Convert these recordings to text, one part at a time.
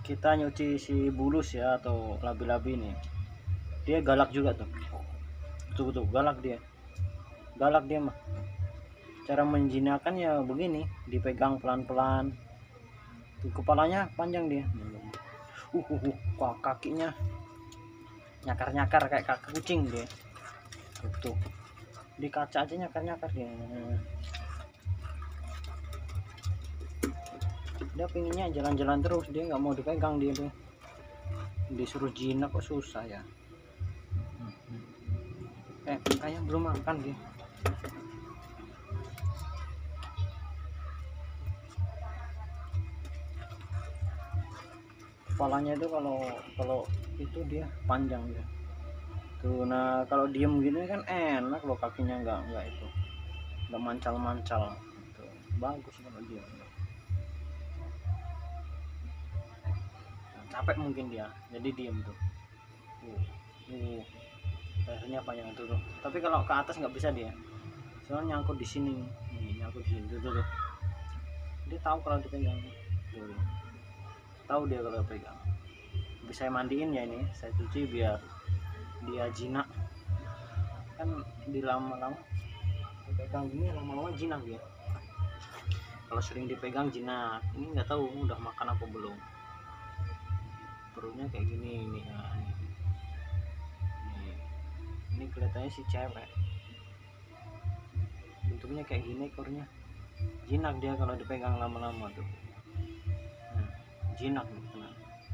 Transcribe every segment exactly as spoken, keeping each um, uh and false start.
kita nyuci si bulus ya atau labi-labi nih, dia galak juga tuh. Tuh tuh galak dia, galak dia mah. Cara menjinakkan ya begini, dipegang pelan-pelan. Tuh kepalanya panjang dia. Uh, uh, uh kok kakinya nyakar-nyakar kayak kaki kucing dia. Tuh, tuh. Di kaca aja nyakar-nyakar dia. Dia pinginnya jalan-jalan terus, dia nggak mau dipegang dia tuh. Disuruh jinak kok susah ya. Eh, kayak belum makan dia. Kepalanya itu kalau kalau itu dia panjang dia. Tuh, nah kalau diem gini kan enak loh, kakinya nggak nggak itu, nggak mancal-mancal. Tuh, bagus kalau diem. Nah, capek mungkin dia, jadi diem tuh. Uh, uh, lehernya panjang tuh, tuh. Tapi kalau ke atas nggak bisa dia, soalnya nyangkut di sini. Nih, nyangkut di sini tuh, tuh, tuh. Dia tahu kalau dipegang. Tuh, tahu dia kalau pegang. Bisa saya mandiin ya, ini saya cuci biar dia jinak. Kan di lama-lama dipegang gini, lama-lama jinak dia. Kalau sering dipegang jinak. Ini nggak tahu udah makan apa belum. Perutnya kayak gini ini, nah, ini. Ini, ini kelihatannya si cewek. Bentuknya kayak gini ekornya. Jinak dia kalau dipegang lama-lama tuh. Nah, jinak nih, tenang.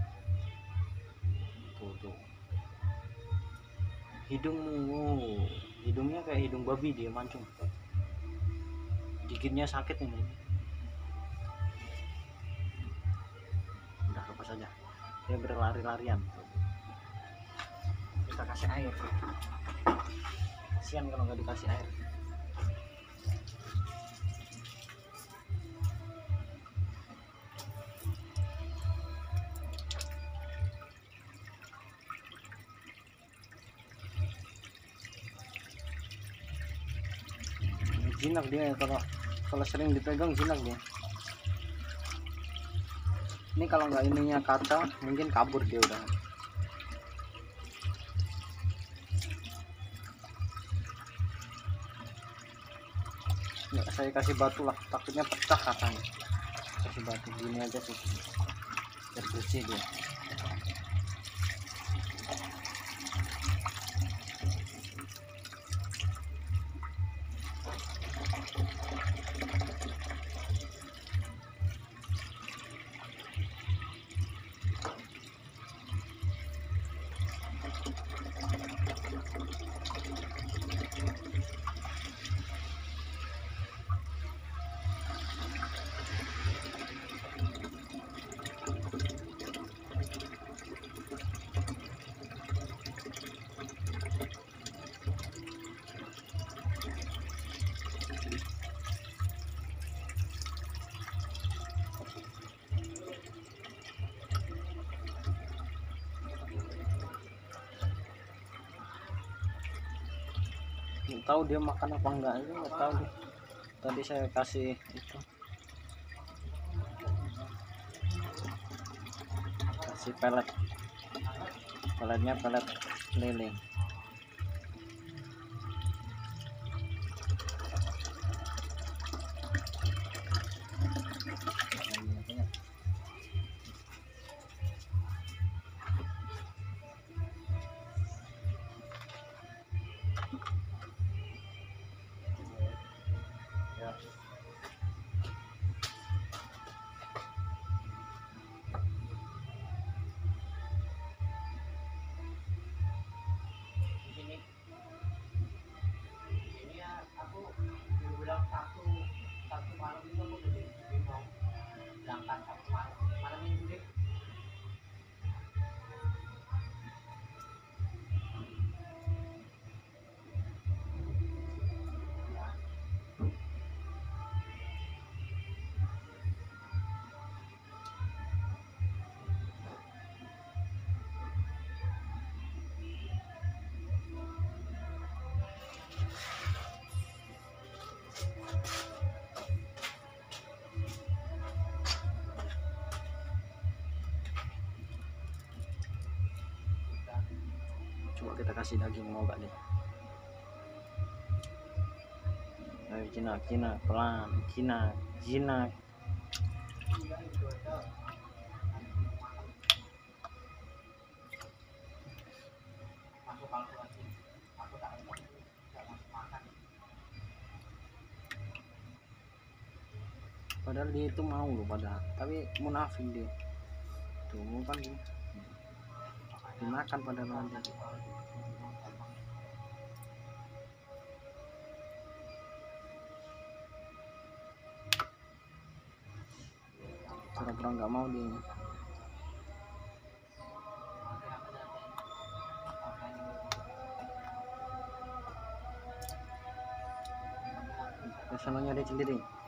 Tuh tuh. Hidungmu, oh, hidungnya kayak hidung babi dia mancung. Gigitnya sakit ini. Udah lepas aja. Dia berlari-larian. Kita kasih air. Kasihan kalau nggak dikasih air. Jinak dia kalau kalau sering dipegang, jinak dia. Ini kalau nggak ininya kaca mungkin kabur dia udah. Nggak, saya kasih batu lah, takutnya pecah kacanya. Kasih batu gini aja sih biar bersih dia. Nggak tahu dia makan apa enggak, itu nggak tahu deh. Tadi saya kasih itu, kasih pelet, peletnya pelet lele. Coba kita kasih daging, mau gak nih? Ayo jinak jinak pelan, jinak jinak. Padahal dia itu mau loh, padahal tapi munafik dia tuh, kan dimakan padahal nanti. Pura-pura nggak mau dia. Kesannya dia sendiri.